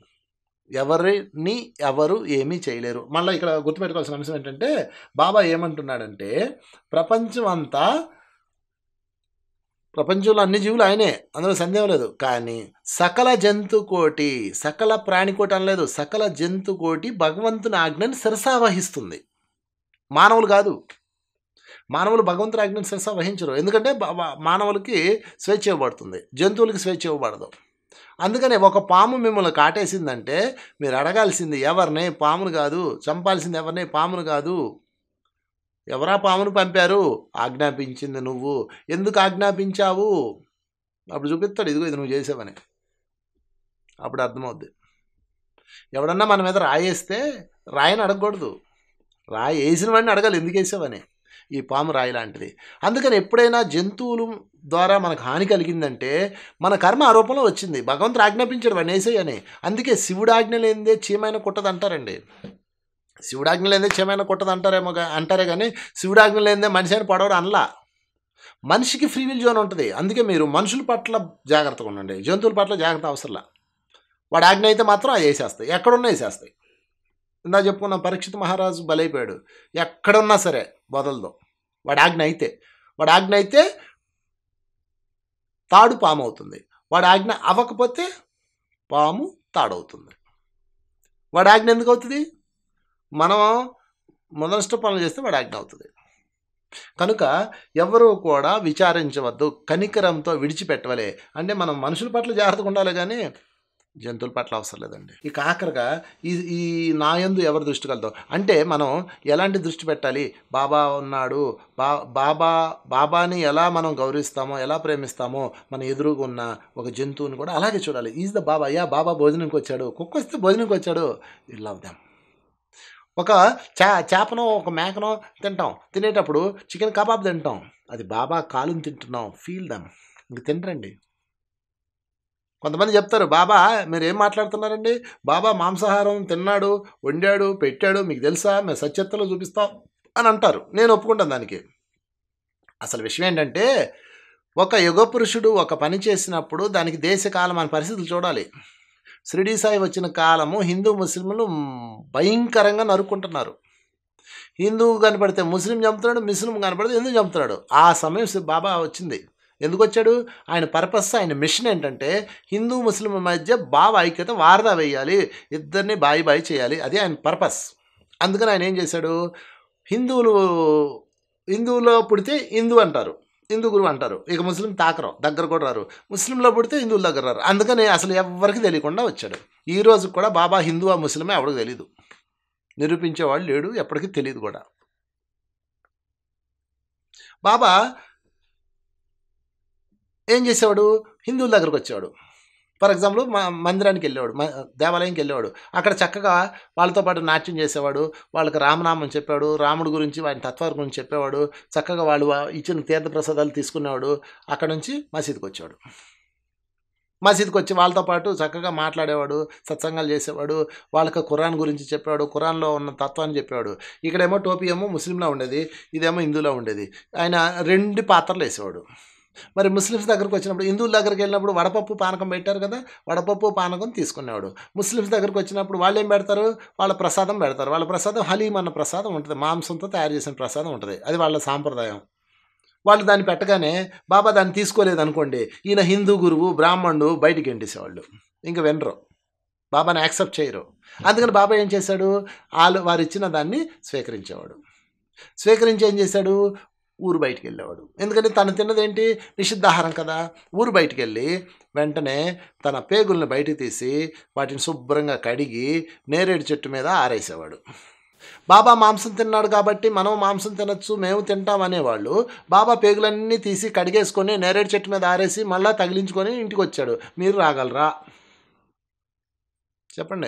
ఎవరు ఏమీ చేయలేరు. మళ్ళీ ఇక్కడ గుర్తుపెట్టుకోవాల్సిన అంశం ఏంటంటే, బాబా ఏమంటున్నాడంటే, ప్రపంచంలో అన్ని జీవులు ఆయనే, అందులో సందేహం లేదు. కానీ సకల జంతుకోటి, సకల ప్రాణికోటి అనలేదు, సకల జంతుకోటి భగవంతుని ఆజ్ఞని శిరసా వహిస్తుంది. మానవులు కాదు. మానవులు భగవంతుని ఆజ్ఞని శిరసా వహించరు. ఎందుకంటే మానవులకి స్వేచ్ఛ ఇవ్వబడుతుంది, జంతువులకి స్వేచ్ఛ ఇవ్వబడదు. అందుకనే ఒక పాము మిమ్మల్ని కాటేసిందంటే మీరు అడగాల్సింది ఎవరిని? పామును కాదు. చంపాల్సింది ఎవరిని? పామును కాదు. ఎవరా పామును పంపారు? ఆజ్ఞాపించింది నువ్వు. ఎందుకు ఆజ్ఞాపించావు? అప్పుడు చూపిస్తాడు, ఇదిగో ఇది నువ్వు చేసావని. అప్పుడు అర్థమవుద్ది. ఎవడన్నా మన మీద రాయేస్తే రాయని అడగకూడదు, రాయి వేసిన వాడిని అడగాలి ఎందుకు వేసావని. ఈ పాము రాయి లాంటిది. అందుకని ఎప్పుడైనా జంతువులు ద్వారా మనకు హాని కలిగిందంటే మన కర్మ ఆ రూపంలో వచ్చింది. భగవంతుడు ఆజ్ఞాపించాడు వాడిని వేసేయని. అందుకే శివుడు ఆజ్ఞ లేనిదే చీమైన కుట్టదు అంటారండి. శివుడు ఆజ్ఞ లేనిదే చీమైన కుట్టదు అంటారే కానీ శివుడు ఆజ్ఞ లేనిదే మనిషి అని పడవడు అనలా. మనిషికి ఫ్రీ విల్ జోన్ ఉంటుంది. అందుకే మీరు మనుషుల పట్ల జాగ్రత్తగా ఉండండి, జంతువుల పట్ల జాగ్రత్త అవసరంలా. వాడు ఆజ్ఞ అయితే మాత్రం అది వేసేస్తాయి, ఎక్కడున్నా వేసేస్తాయి. ఇందా చెప్పుకున్న పరీక్షిత్ మహారాజు బలైపోయాడు. ఎక్కడున్నా సరే వదలదు. వాడి ఆజ్ఞ అయితే తాడు పాము అవుతుంది. వాడి ఆజ్ఞ అవ్వకపోతే పాము తాడవుతుంది. వాడి ఆజ్ఞ ఎందుకు అవుతుంది? మనం మొదలష్ట పనులు చేస్తే వాడి ఆజ్ఞ అవుతుంది. కనుక ఎవరూ కూడా విచారించవద్దు, కనికరంతో విడిచిపెట్టవలే. అంటే మనం మనుషుల పట్ల జాగ్రత్తగా ఉండాలి కానీ జంతువుల పట్ల అవసరం లేదండి. ఇక ఆఖరిగా ఈ నాయందు ఎవరు దృష్టి కలదో అంటే మనం ఎలాంటి దృష్టి పెట్టాలి? బాబా ఉన్నాడు, బాబాని ఎలా మనం గౌరవిస్తామో, ఎలా ప్రేమిస్తామో, మన ఎదురుగా ఉన్న ఒక జంతువుని కూడా అలాగే చూడాలి. Is the baba. అయ్యా బాబా భోజనంకి వచ్చాడు, కుక్క వస్తే భోజనంకి వచ్చాడు, యు లవ్ దెమ్. ఒక చేపనో ఒక మేకనో తినేటప్పుడు చికెన్ కబాబ్ తింటాం, అది బాబా కాలుని తింటున్నాం, ఫీల్ దెమ్. ఇంక తినరండి. కొంతమంది చెప్తారు, బాబా మీరు ఏం మాట్లాడుతున్నారండి, బాబా మాంసాహారం తిన్నాడు, వండాడు, పెట్టాడు, మీకు తెలుసా, మేము సత్యత్తులో చూపిస్తాం అని అంటారు. నేను ఒప్పుకుంటాను దానికి. అసలు విషయం ఏంటంటే ఒక యుగ పురుషుడు ఒక పని చేసినప్పుడు దానికి దేశకాలం మన పరిస్థితులు చూడాలి. షిరిడి సాయి వచ్చిన కాలము హిందూ ముస్లింలు భయంకరంగా నరుక్కుంటున్నారు. హిందువు కనపడితే ముస్లిం చంపుతున్నాడు, ముస్లిం కనపడితే హిందూ చంపుతున్నాడు. ఆ సమయం బాబా వచ్చింది. ఎందుకు వచ్చాడు? ఆయన పర్పస్, ఆయన మిషన్ ఏంటంటే హిందూ ముస్లిం మధ్య భావ ఐక్యత వారదా వేయాలి, ఇద్దరిని బాయి బాయి చేయాలి. అది ఆయన పర్పస్. అందుకని ఆయన ఏం చేశాడు? హిందువులో పుడితే హిందూ అంటారు, హిందూ గురువు అంటారు. ఇక ముస్లిం తాకరు, దగ్గర కూడా రారు. ముస్లింలో పుడితే హిందువుల దగ్గర రారు. అందుకని అసలు ఎవరికి తెలియకుండా వచ్చాడు. ఈ రోజు కూడా బాబా హిందువా ముస్లిమే ఎవరికి తెలీదు, నిరూపించేవాళ్ళు లేడు, ఎప్పటికీ తెలియదు కూడా. బాబా ఏం చేసేవాడు? హిందువుల దగ్గరకు వచ్చేవాడు. ఫర్ ఎగ్జాంపుల్ మందిరానికి వెళ్ళేవాడు, దేవాలయంకి వెళ్ళేవాడు. అక్కడ చక్కగా వాళ్ళతో పాటు నాట్యం చేసేవాడు, వాళ్ళకి రామనామం చెప్పాడు, రాముడి గురించి ఆయన తత్వాల గురించి చెప్పేవాడు. చక్కగా వాళ్ళు ఇచ్చిన తీర్థ ప్రసాదాలు తీసుకునేవాడు. అక్కడ నుంచి మసీదుకి వచ్చేవాడు. మసీదుకి వచ్చి వాళ్ళతో పాటు చక్కగా మాట్లాడేవాడు, సత్సంగాలు చేసేవాడు, వాళ్ళకి ఖురాన్ గురించి చెప్పేవాడు, ఖురాన్లో ఉన్న తత్వాన్ని చెప్పేవాడు. ఇక్కడేమో టోపీ ఏమో ముస్లింలో ఉండేది, ఇదేమో హిందూలో ఉండేది. ఆయన 2 పాత్రలు వేసేవాడు. మరి ముస్లిమ్స్ దగ్గరకు వచ్చినప్పుడు, హిందువుల దగ్గరికి వెళ్ళినప్పుడు వడపప్పు పానకం పెట్టారు కదా, వడపప్పు పానకం తీసుకునేవాడు. ముస్లిమ్స్ దగ్గరకు వచ్చినప్పుడు వాళ్ళు ఏం పెడతారు? వాళ్ళ ప్రసాదం పెడతారు. వాళ్ళ ప్రసాదం హలీం అన్న ప్రసాదం ఉంటుంది, మాంసంతో తయారు చేసిన ప్రసాదం ఉంటుంది. అది వాళ్ళ సాంప్రదాయం. వాళ్ళు దాన్ని పెట్టగానే బాబా దాన్ని తీసుకోలేదు అనుకోండి, ఈయన హిందూ గురువు బ్రాహ్మణుడు బయటికి ఎంటేసేవాళ్ళు, ఇంక వినరు, బాబాని యాక్సెప్ట్ చేయరు. అందుకని బాబా ఏం చేశాడు? వారు ఇచ్చిన దాన్ని స్వీకరించేవాడు. స్వీకరించి ఏం చేశాడు? ఊరు బయటికి వెళ్ళేవాడు. ఎందుకంటే తను తిన్నదేంటి? నిషిద్ధాహారం కదా. ఊరు బయటికి వెళ్ళి వెంటనే తన పేగుల్ని బయటికి తీసి వాటిని శుభ్రంగా కడిగి నేరేడు చెట్టు మీద ఆరేసేవాడు. బాబా మాంసం తిన్నాడు కాబట్టి మనం మాంసం తినచ్చు, మేము తింటాం అనేవాళ్ళు బాబా పేగులన్నీ తీసి కడిగేసుకొని నేరేడు చెట్టు మీద ఆరేసి మళ్ళీ తగిలించుకొని ఇంటికి వచ్చాడు. మీరు రాగలరా చెప్పండి?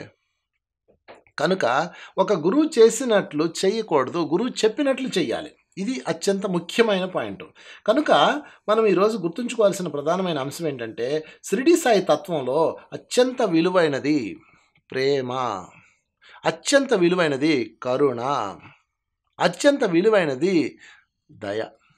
కనుక ఒక గురువు చేసినట్లు చేయకూడదు, గురువు చెప్పినట్లు చెయ్యాలి. ఇది అత్యంత ముఖ్యమైన పాయింట్. కనుక మనం ఈరోజు గుర్తుంచుకోవాల్సిన ప్రధానమైన అంశం ఏంటంటే, షిరిడి సాయి తత్వంలో అత్యంత విలువైనది ప్రేమ, అత్యంత విలువైనది కరుణ, అత్యంత విలువైనది దయ.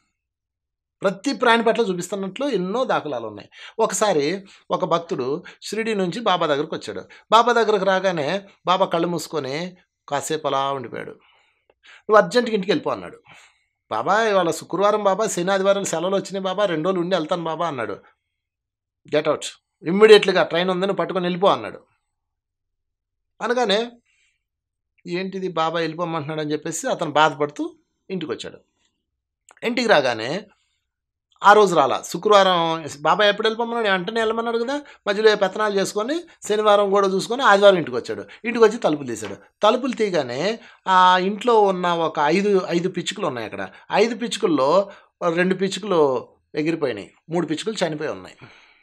ప్రతి ప్రాణి పట్ల చూపిస్తున్నట్లు ఎన్నో దాఖలాలు ఉన్నాయి. ఒకసారి ఒక భక్తుడు షిరిడి నుంచి బాబా దగ్గరకు వచ్చాడు. బాబా దగ్గరకు రాగానే బాబా కళ్ళు మూసుకొని కాసేపు అలా ఉండిపోయాడు. నువ్వు అర్జెంటుగా ఇంటికి వెళ్ళిపో అన్నాడు. బాబా ఇవాళ శుక్రవారం బాబా, శని ఆదివారాలు సెలవులు వచ్చినాయి బాబా, 2 రోజులు ఉండి వెళ్తాను బాబా అన్నాడు. గెట్ అవుట్, ఇమ్మీడియట్లీగా ట్రైన్ ఉందని పట్టుకొని వెళ్ళిపో అన్నాడు. అనగానే ఏంటిది బాబా వెళ్ళిపోమంటున్నాడు అని చెప్పేసి అతను బాధపడుతూ ఇంటికి వచ్చాడు. ఇంటికి రాగానే ఆ రోజు రాలా, శుక్రవారం బాబా ఎప్పుడు వెళ్ళిపోమన్నాడు, వెంటనే వెళ్ళమన్నాడు కదా, మధ్యలో పెత్తనాలు చేసుకొని శనివారం కూడా చూసుకొని ఆదివారం ఇంటికి వచ్చాడు. ఇంటికి వచ్చి తలుపులు తీశాడు. తలుపులు తీయగానే ఆ ఇంట్లో ఉన్న ఒక 5 పిచ్చుకలు ఉన్నాయి. అక్కడ 5 పిచ్చుకల్లో 2 పిచ్చుకలు ఎగిరిపోయినాయి, 3 పిచ్చుకలు చనిపోయి ఉన్నాయి.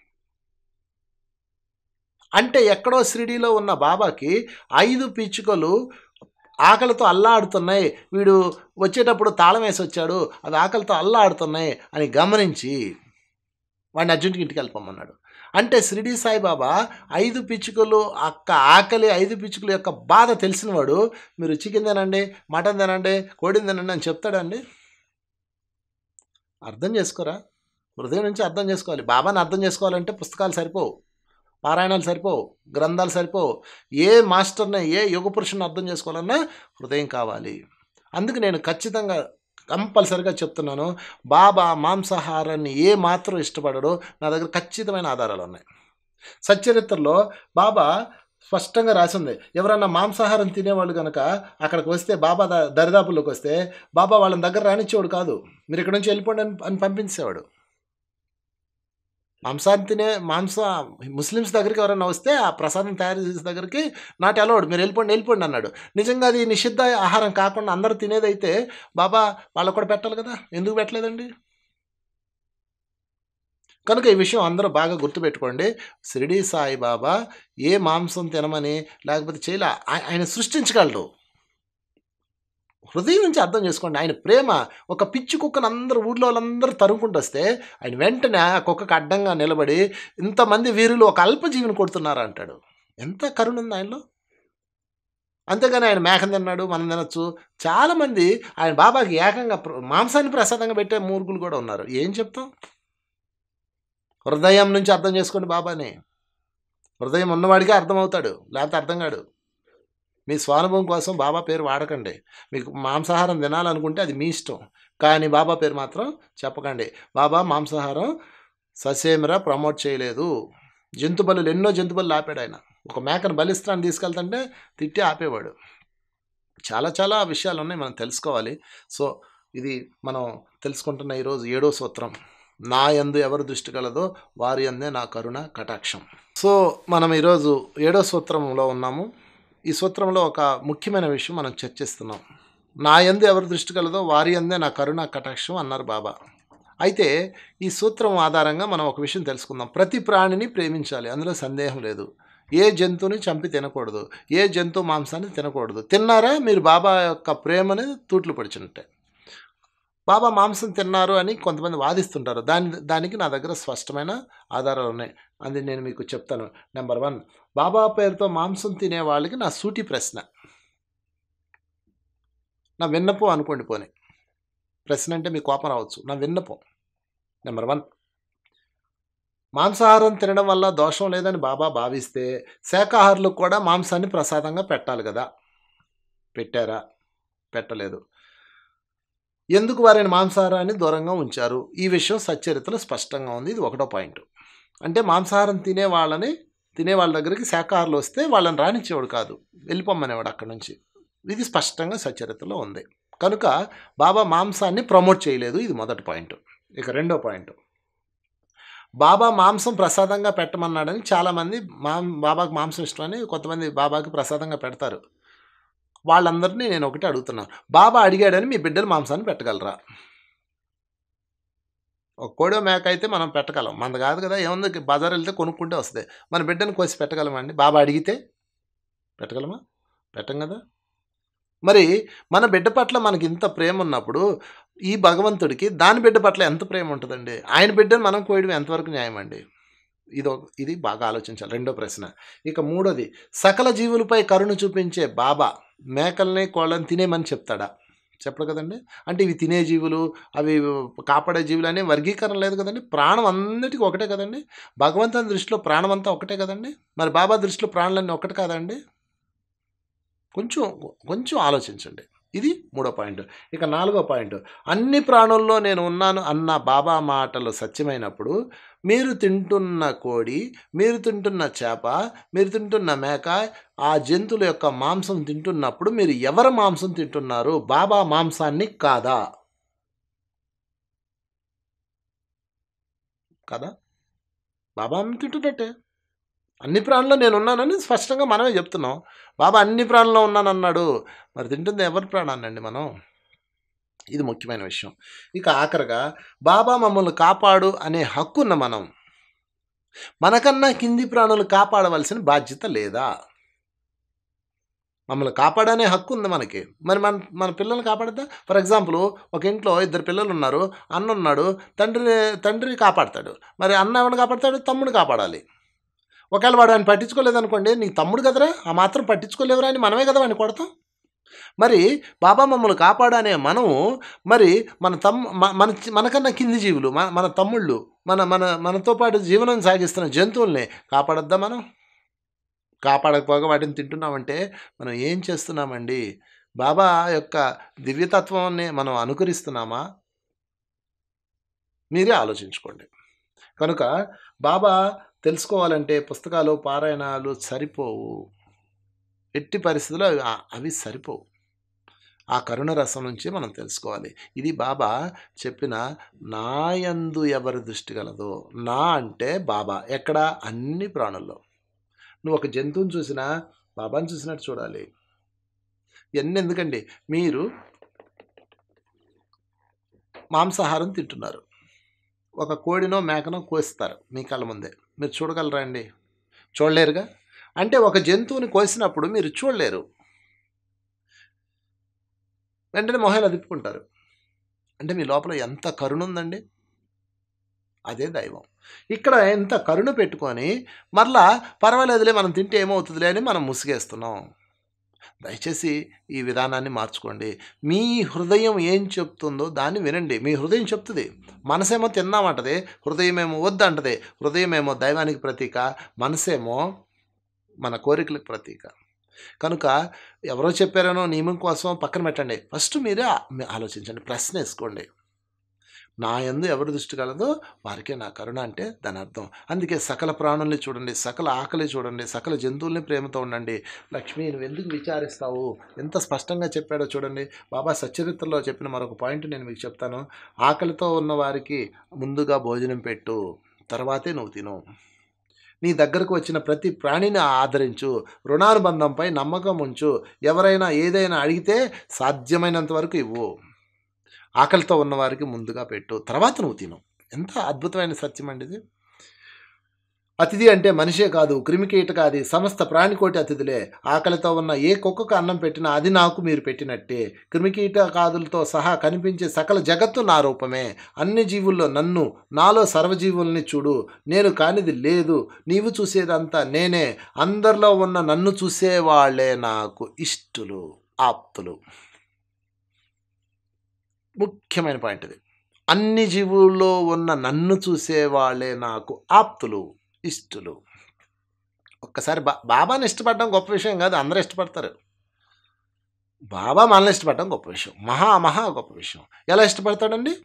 అంటే ఎక్కడో షిరిడీలో ఉన్న బాబాకి 5 పిచ్చుకలు ఆకలితో అల్లాడుతున్నాయి, వీడు వచ్చేటప్పుడు తాళం వేసి వచ్చాడు, అది ఆకలితో అల్లాడుతున్నాయి అని గమనించి వాడిని అర్జెంటుగా ఇంటికి వెళ్ళిపోమన్నాడు. అంటే షిరిడి సాయిబాబా 5 పిచ్చుకలు ఆకలి 5 పిచ్చుకల యొక్క బాధ తెలిసినవాడు, మీరు చికెన్ తినండి, మటన్ తినండి, కోడిని తినండి అని చెప్తాడండి? అర్థం చేసుకోరా? హృదయం నుంచి అర్థం చేసుకోవాలి. బాబాని అర్థం చేసుకోవాలంటే పుస్తకాలు సరిపోవు, పారాయణాలు సరిపోవు, గ్రంథాలు సరిపోవు. ఏ మాస్టర్ని, ఏ యుగ పురుషుని అర్థం చేసుకోవాలన్నా హృదయం కావాలి. అందుకు నేను ఖచ్చితంగా కంపల్సరిగా చెప్తున్నాను, బాబా మాంసాహారాన్ని ఏ మాత్రం ఇష్టపడడో నా దగ్గర ఖచ్చితమైన ఆధారాలు ఉన్నాయి. సచ్చరిత్రలో బాబా స్పష్టంగా రాసింది, ఎవరన్నా మాంసాహారం తినేవాళ్ళు కనుక అక్కడికి వస్తే, బాబా దరిదాపుల్లోకి వస్తే బాబా వాళ్ళని దగ్గర రానిచ్చేవాడు కాదు, మీరు ఇక్కడ నుంచి వెళ్ళిపోండి అని పంపించేవాడు. ముస్లిమ్స్ దగ్గరికి ఎవరైనా వస్తే ఆ ప్రసాదం తయారు చేసే దగ్గరికి నాట్ అలౌడ్, మీరు వెళ్ళిపోండి అన్నాడు. నిజంగా అది నిషిద్ధ ఆహారం కాకుండా అందరూ తినేదైతే బాబా వాళ్ళకు కూడా పెట్టాలి కదా, ఎందుకు పెట్టలేదండి? కనుక ఈ విషయం అందరూ బాగా గుర్తుపెట్టుకోండి. షిరిడి సాయిబాబా ఏ మాంసం తినమని లేకపోతే చేయలే, ఆయన సృష్టించగలడు. హృదయం నుంచి అర్థం చేసుకోండి. ఆయన ప్రేమ, ఒక పిచ్చి కుక్కను అందరూ ఊళ్ళో వాళ్ళందరూ తరుముకుంటూ వస్తే ఆయన వెంటనే ఆ కుక్కకు అడ్డంగా నిలబడి ఇంతమంది వీరులు ఒక అల్పజీవిని కొడుతున్నారు అంటాడు. ఎంత కరుణ ఉంది ఆయనలో! అంతేగాని ఆయన మేకను తిన్నాడు, మనం తినచ్చు. చాలామంది ఆయన బాబాకి ఏకంగా మాంసాన్ని ప్రసాదంగా పెట్టే మూర్ఖులు కూడా ఉన్నారు. ఏం చెప్తాం? హృదయం నుంచి అర్థం చేసుకోండి బాబాని. హృదయం ఉన్నవాడికే అర్థమవుతాడు, లేకపోతే అర్థం కాడు. మీ స్వానుభవం కోసం బాబా పేరు వాడకండి. మీకు మాంసాహారం తినాలనుకుంటే అది మీ ఇష్టం, కానీ బాబా పేరు మాత్రం చెప్పకండి. బాబా మాంసాహారం ససేమిరా ప్రమోట్ చేయలేదు. జంతుబలులు ఎన్నో జంతుబలు ఆపాడు ఆయన. ఒక మేకను బలిస్తాన్ని తీసుకెళ్తుంటే తిట్టి ఆపేవాడు. చాలా చాలా విషయాలు ఉన్నాయి, మనం తెలుసుకోవాలి. సో ఇది మనం తెలుసుకుంటున్న ఈరోజు 7వ సూత్రం, నా యందు ఎవరు దృష్టి కలదో వారి యందే నా కరుణ కటాక్షం. సో మనం ఈరోజు 7వ సూత్రంలో ఉన్నాము. ఈ సూత్రంలో ఒక ముఖ్యమైన విషయం మనం చర్చిస్తున్నాం. నా యందు ఎవరు దృష్టి కలదో వారి యందే నా కరుణ కటాక్షం అన్నారు బాబా. అయితే ఈ సూత్రం ఆధారంగా మనం ఒక విషయం తెలుసుకుందాం. ప్రతి ప్రాణిని ప్రేమించాలి, అందులో సందేహం లేదు. ఏ జంతువుని చంపి తినకూడదు, ఏ జంతువు మాంసాన్ని తినకూడదు. తిన్నారా మీరు బాబా యొక్క ప్రేమని తూట్లు పడిచినట్టే. బాబా మాంసం తిన్నారు అని కొంతమంది వాదిస్తుంటారు. దానికి నా దగ్గర స్పష్టమైన ఆధారాలు ఉన్నాయి, అది నేను మీకు చెప్తాను. నెంబర్ 1, బాబా పేరుతో మాంసం తినే వాళ్ళకి నా సూటి ప్రశ్న, నా విన్నపం అనుకోండి. పోనీ ప్రశ్న అంటే మీకు కోపం రావచ్చు, నా విన్నపం. నెంబర్ 1, మాంసాహారం తినడం వల్ల దోషం లేదని బాబా భావిస్తే శాకాహారులకు కూడా మాంసాన్ని ప్రసాదంగా పెట్టాలి కదా. పెట్టారా? పెట్టలేదు. ఎందుకు వారిని మాంసాహారాన్ని దూరంగా ఉంచారు? ఈ విషయం సచ్చరిత్రలో స్పష్టంగా ఉంది. ఇది 1వ పాయింట్. అంటే మాంసాహారం తినే వాళ్ళ దగ్గరికి శాకాహారులు వస్తే వాళ్ళని రానిచ్చేవాడు కాదు, వెళ్ళిపోమ్మనేవాడు అక్కడి నుంచి. ఇది స్పష్టంగా సచ్చరిత్రలో ఉంది. కనుక బాబా మాంసాన్ని ప్రమోట్ చేయలేదు. ఇది మొదటి పాయింట్. ఇక 2వ పాయింట్, బాబా మాంసం ప్రసాదంగా పెట్టమన్నాడని చాలామంది బాబాకు మాంసం ఇష్టమని కొంతమంది బాబాకి ప్రసాదంగా పెడతారు. వాళ్ళందరినీ నేను ఒకటి అడుగుతున్నాను, బాబా అడిగాడని మీ బిడ్డలు మాంసాన్ని పెట్టగలరా? ఒక కోడో మేక అయితే మనం పెట్టగలం, మనది కాదు కదా. ఏముంది, బజార్ వెళ్తే కొనుక్కుంటే వస్తుంది. మన బిడ్డను కోసి పెట్టగలమండి? బాబా అడిగితే పెట్టగలమా? పెట్టం కదా. మరి మన బిడ్డ పట్ల మనకి ఇంత ప్రేమ ఉన్నప్పుడు ఈ భగవంతుడికి దాని బిడ్డ పట్ల ఎంత ప్రేమ ఉంటుందండి? ఆయన బిడ్డను మనం కోయడం ఎంతవరకు న్యాయం అండి? ఇది బాగా ఆలోచించాలి. 2వ ప్రశ్న. ఇక 3వది, సకల జీవులపై కరుణ చూపించే బాబా మేకల్ని కోళ్ళని తినేమని చెప్తాడా? చెప్పడు కదండి. అంటే ఇవి తినే జీవులు, అవి కాపాడే జీవులు అనే వర్గీకరణ లేదు కదండి. ప్రాణం అన్నిటికీ ఒకటే కదండి. భగవంతుని దృష్టిలో ప్రాణం అంతా ఒకటే కదండి. మరి బాబా దృష్టిలో ప్రాణులన్నీ ఒకటి కాదండి? కొంచెం ఆలోచించండి. ఇది 3వ పాయింట్. ఇక 4వ పాయింట్, అన్ని ప్రాణుల్లో నేను ఉన్నాను అన్న బాబా మాటలు సత్యమైనప్పుడు మీరు తింటున్న కోడి, మీరు తింటున్న చేప, మీరు తింటున్న మేక, ఆ జంతువుల యొక్క మాంసం తింటున్నప్పుడు మీరు ఎవరి మాంసం తింటున్నారు? బాబా మాంసాన్ని కాదా? కదా. బాబా తింటున్నట్టే. అన్ని ప్రాణుల్లో నేను ఉన్నానని స్పష్టంగా మనమే చెప్తున్నాం. బాబా అన్ని ప్రాణుల్లో ఉన్నానన్నాడు. మరి తింటుంది ఎవరి ప్రాణాన్నండి మనం? ఇది ముఖ్యమైన విషయం. ఇక ఆఖరిగా, బాబా మమ్మల్ని కాపాడు అనే హక్కున్న మనం మనకన్నా కింది ప్రాణులు కాపాడవలసిన బాధ్యత లేదా? మమ్మల్ని కాపాడనే హక్కు ఉంది మనకి. మరి మన పిల్లల్ని కాపాడద్దా? ఫర్ ఎగ్జాంపుల్, ఒక ఇంట్లో 2 పిల్లలు ఉన్నారు. అన్న ఉన్నాడు, తండ్రి కాపాడతాడు. మరి అన్న ఎవరిని కాపాడతాడు? తమ్ముడు కాపాడాలి. ఒకవేళ వాడు ఆయన పట్టించుకోలేదనుకోండి, నీకు తమ్ముడు కదరా, ఆ మాత్రం పట్టించుకోలేవురా అని మనమే కదా వాడిని కొడతాం. మరి బాబా మమ్మల్ని కాపాడనే మనము, మరి మనకన్నా కింది జీవులు, మన తమ్ముళ్ళు, మనతో పాటు జీవనం సాగిస్తున్న జంతువుల్ని కాపాడద్దా మనం? కాపాడకపోగా వాటిని తింటున్నామంటే మనం ఏం చేస్తున్నామండి? బాబా యొక్క దివ్యతత్వాన్ని మనం అనుకరిస్తున్నామా? మీరే ఆలోచించుకోండి. కనుక బాబా తెలుసుకోవాలంటే పుస్తకాలు, పారాయణాలు సరిపోవు. ఎట్టి పరిస్థితుల్లో అవి సరిపోవు. ఆ కరుణ రసం నుంచి మనం తెలుసుకోవాలి. ఇది బాబా చెప్పిన నా యందు ఎవరి దృష్టి కలదో. నా అంటే బాబా ఎక్కడ? అన్ని ప్రాణుల్లో. నువ్వు ఒక జంతువుని చూసినా బాబాని చూసినట్టు చూడాలి. ఇవన్నీ ఎందుకండి? మీరు మాంసాహారం తింటున్నారు, ఒక కోడినో మేకనో కోస్తారు మీ కళ్ళ ముందే, మీరు చూడగలరా అండి? చూడలేరుగా. అంటే ఒక జంతువుని కోసినప్పుడు మీరు చూడలేరు, వెంటనే మొహాలు తిప్పుకుంటారు. అంటే మీ లోపల ఎంత కరుణ ఉందండి. అదే దైవం. ఇక్కడ ఎంత కరుణ పెట్టుకొని మరలా పర్వాలేదులే మనం తింటే ఏమవుతుందిలే అని మనం ముసిగేస్తున్నాం. దయచేసి ఈ విధానాన్ని మార్చుకోండి. మీ హృదయం ఏం చెప్తుందో దాన్ని వినండి. మీ హృదయం చెప్తుంది. మనసేమో తిందామంటది, హృదయమేమో వద్దంటది. హృదయమేమో దైవానికి ప్రతీక, మనసేమో మన కోరికలకు ప్రతీక. కనుక ఎవరో చెప్పారనో నియమం కోసం పక్కన పెట్టండి. ఫస్ట్ మీరే ఆలోచించండి, ప్రశ్న వేసుకోండి. నా యందు ఎవరి దృష్టి కలదో వారికే నా కరుణ అంటే దాని అర్థం. అందుకే సకల ప్రాణుల్ని చూడండి, సకల ఆకలి చూడండి, సకల జంతువుల్ని ప్రేమతో ఉండండి. లక్ష్మి, నువ్వు ఎందుకు విచారిస్తావు? ఎంత స్పష్టంగా చెప్పాడో చూడండి. బాబా సచ్చరిత్రలో చెప్పిన మరొక పాయింట్ నేను మీకు చెప్తాను. ఆకలితో ఉన్న వారికి ముందుగా భోజనం పెట్టు, తర్వాతే నువ్వు తిను. నీ దగ్గరకు వచ్చిన ప్రతి ప్రాణిని ఆదరించు, రుణానుబంధంపై నమ్మకం ఉంచు, ఎవరైనా ఏదైనా అడిగితే సాధ్యమైనంత వరకు ఇవ్వు, ఆకలితో ఉన్నవారికి ముందుగా పెట్టు, తర్వాత నువ్వు తిను. ఎంత అద్భుతమైన సత్యం అండి ఇది. అతిథి అంటే మనిషే కాదు, క్రిమికీటకాది సమస్త ప్రాణికోటి అతిథులే. ఆకలితో ఉన్న ఏ కుక్కకు అన్నం పెట్టినా అది నాకు మీరు పెట్టినట్టే. క్రిమికీటకాదులతో సహా కనిపించే సకల జగత్తు నా రూపమే. అన్ని జీవుల్లో నన్ను, నాలో సర్వజీవుల్ని చూడు. నేను కానిది లేదు, నీవు చూసేదంతా నేనే. అందరిలో ఉన్న నన్ను చూసేవాళ్లే నాకు ఇష్టులు, ఆప్తులు. ముఖ్యమైన పాయింట్ ఇది. అన్ని జీవుల్లో ఉన్న నన్ను చూసేవాళ్లే నాకు ఆప్తులు, ఇష్టులు. ఒక్కసారి బాబాని ఇష్టపడడం గొప్ప విషయం కాదు, అందరూ ఇష్టపడతారు. బాబా మనల్ని ఇష్టపడడం గొప్ప విషయం, మహా గొప్ప విషయం. ఎలా ఇష్టపడతాడండి?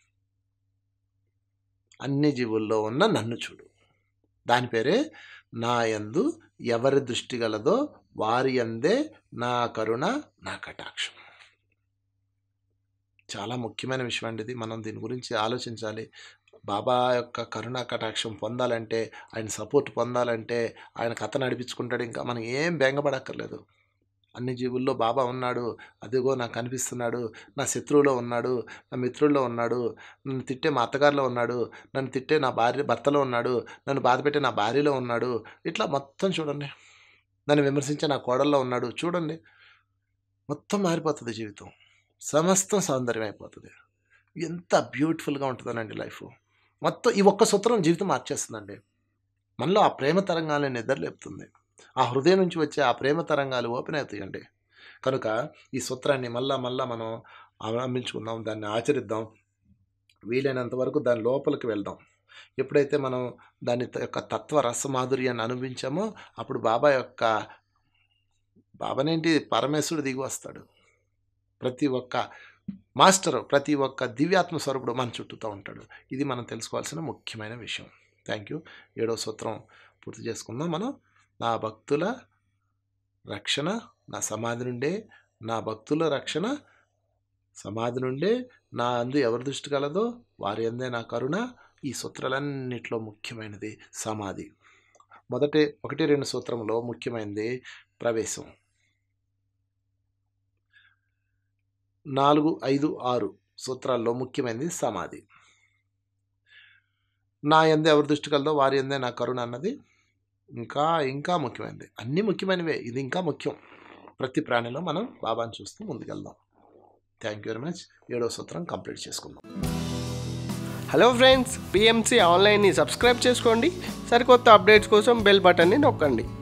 అన్ని జీవుల్లో ఉన్న నన్ను చూడు. దాని పేరే నా యందు ఎవరి దృష్టి గలదో వారి యందే నా కరుణ, నా కటాక్షం. చాలా ముఖ్యమైన విషయం అండి ఇది. మనం దీని గురించి ఆలోచించాలి. బాబా యొక్క కరుణా కటాక్షం పొందాలంటే, ఆయన సపోర్ట్ పొందాలంటే, ఆయన కథ నడిపించుకుంటాడు. ఇంకా మనం ఏం బెంగపడక్కర్లేదు. అన్ని జీవుల్లో బాబా ఉన్నాడు, అదిగో నాకు కనిపిస్తున్నాడు. నా శత్రువులో ఉన్నాడు, నా మిత్రుల్లో ఉన్నాడు, నన్ను తిట్టే మా అత్తగారిలో ఉన్నాడు, నన్ను తిట్టే నా భర్తలో ఉన్నాడు, నన్ను బాధపెట్టే నా భార్యలో ఉన్నాడు. ఇట్లా మొత్తం చూడండి. నన్ను విమర్శించే నా కోడల్లో ఉన్నాడు. చూడండి, మొత్తం మారిపోతుంది జీవితం. సమస్తం సౌందర్యం అయిపోతుంది. ఎంత బ్యూటిఫుల్గా ఉంటుందనండి లైఫ్. మొత్తం ఈ ఒక్క సూత్రం జీవితం మార్చేస్తుందండి. మనలో ఆ ప్రేమ తరంగాలను నిద్రలేపుతుంది. ఆ హృదయం నుంచి వచ్చే ఆ ప్రేమ తరంగాలు ఓపెన్ అవుతాయండి. కనుక ఈ సూత్రాన్ని మళ్ళా మనం అవలంబించుకుందాం, దాన్ని ఆచరిద్దాం. వీలైనంత వరకు దాని లోపలికి వెళ్దాం. ఎప్పుడైతే మనం దాని యొక్క తత్వ రసమాధుర్యాన్ని అనుభవించామో అప్పుడు బాబానేంటి పరమేశ్వరుడు దిగి వస్తాడు. ప్రతి ఒక్క మాస్టర్, ప్రతి ఒక్క దివ్యాత్మ స్వరూపుడు మన చుట్టూతో ఉంటాడు. ఇది మనం తెలుసుకోవాల్సిన ముఖ్యమైన విషయం. Thank you. 7వ సూత్రం పూర్తి చేసుకుందాం మనం. నా భక్తుల రక్షణ నా సమాధి నుండే, నా భక్తుల రక్షణ సమాధి నుండే, నా అందు ఎవరి దృష్టి కలదో వారి అందే నా కరుణ. ఈ సూత్రాలన్నింటిలో ముఖ్యమైనది సమాధి. 1-2 సూత్రంలో ముఖ్యమైనది ప్రవేశం. 4, 5, 6 సూత్రాల్లో ముఖ్యమైనది సమాధి. నా యందు ఎవరి దృష్టి కలదో వారి యందే నా కరుణ అన్నది ఇంకా ముఖ్యమైనది. అన్నీ ముఖ్యమైనవే, ఇది ఇంకా ముఖ్యం. ప్రతి ప్రాణిలో మనం బాబాని చూస్తూ ముందుకెళ్దాం. Thank you very much. 7వ సూత్రం కంప్లీట్ చేసుకుందాం. హలో ఫ్రెండ్స్, PMC ఆన్లైన్ని సబ్స్క్రైబ్ చేసుకోండి. సరికొత్త అప్డేట్స్ కోసం బెల్ బటన్ని నొక్కండి.